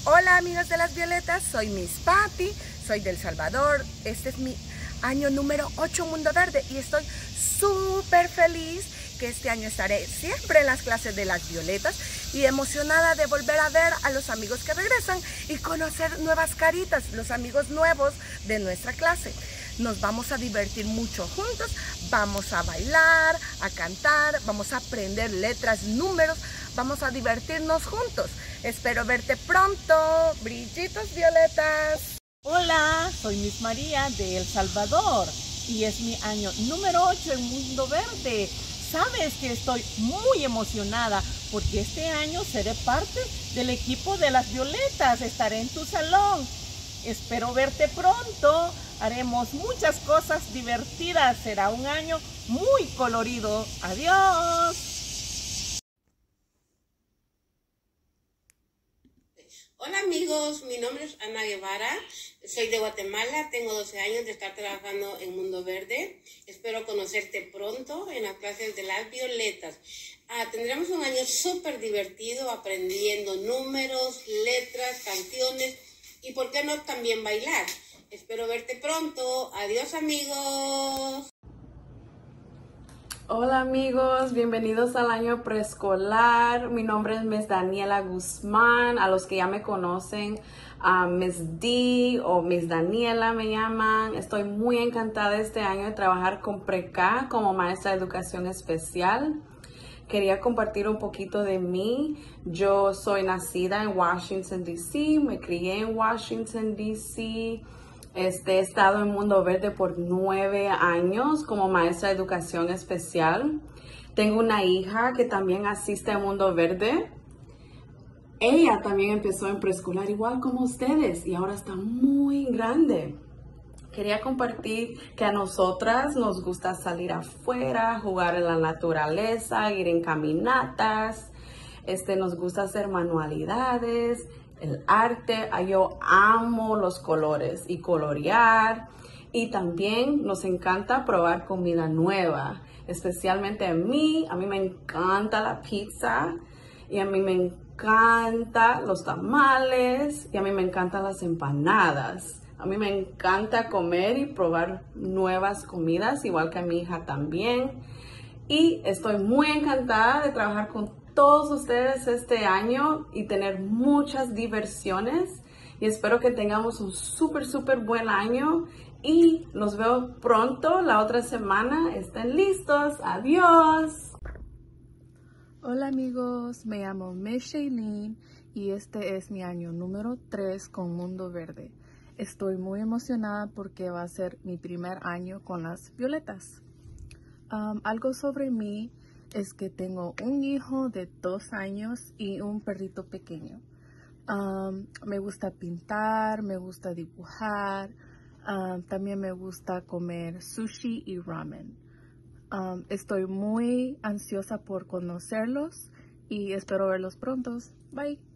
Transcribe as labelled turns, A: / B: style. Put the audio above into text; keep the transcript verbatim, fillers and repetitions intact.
A: Hola amigos de las Violetas, soy Miss Patti, soy del Salvador. Este es mi año número ocho Mundo Verde y estoy súper feliz que este año estaré siempre en las clases de las Violetas y emocionada de volver a ver a los amigos que regresan y conocer nuevas caritas, los amigos nuevos de nuestra clase. Nos vamos a divertir mucho juntos, vamos a bailar, a cantar, vamos a aprender letras, números, vamos a divertirnos juntos. Espero verte pronto, brillitos violetas.
B: Hola, soy Miss María de El Salvador y es mi año número ocho en Mundo Verde. Sabes que estoy muy emocionada porque este año seré parte del equipo de las Violetas. Estaré en tu salón. Espero verte pronto. Haremos muchas cosas divertidas. Será un año muy colorido. Adiós.
C: Hola amigos, mi nombre es Ana Guevara, soy de Guatemala, tengo doce años de estar trabajando en Mundo Verde. Espero conocerte pronto en las clases de las Violetas. Ah, tendremos un año súper divertido aprendiendo números, letras, canciones y por qué no también bailar. Espero verte pronto. Adiós amigos.
D: Hola amigos, bienvenidos al año preescolar. Mi nombre es Miss Daniela Guzmán. A los que ya me conocen, uh, Miss D o Miss Daniela me llaman. Estoy muy encantada este año de trabajar con Pre-K como maestra de educación especial. Quería compartir un poquito de mí. Yo soy nacida en Washington, D C, me crié en Washington, D C. Este, he estado en Mundo Verde por nueve años como maestra de educación especial. Tengo una hija que también asiste a Mundo Verde. Ella también empezó en preescolar igual como ustedes y ahora está muy grande. Quería compartir que a nosotras nos gusta salir afuera, jugar en la naturaleza, ir en caminatas. Este, nos gusta hacer manualidades, el arte. Yo amo los colores y colorear. Y también nos encanta probar comida nueva, especialmente a mí. A mí me encanta la pizza y a mí me encanta los tamales y a mí me encantan las empanadas. A mí me encanta comer y probar nuevas comidas, igual que a mi hija también. Y estoy muy encantada de trabajar con todos ustedes este año y tener muchas diversiones. Y espero que tengamos un súper, súper buen año. Y los veo pronto la otra semana. Estén listos. Adiós.
E: Hola amigos, me llamo Miss Shailene y este es mi año número tres con Mundo Verde. Estoy muy emocionada porque va a ser mi primer año con las Violetas. Um, algo sobre mí es que tengo un hijo de dos años y un perrito pequeño. Um, me gusta pintar, me gusta dibujar, um, también me gusta comer sushi y ramen. Um, estoy muy ansiosa por conocerlos y espero verlos pronto. Bye.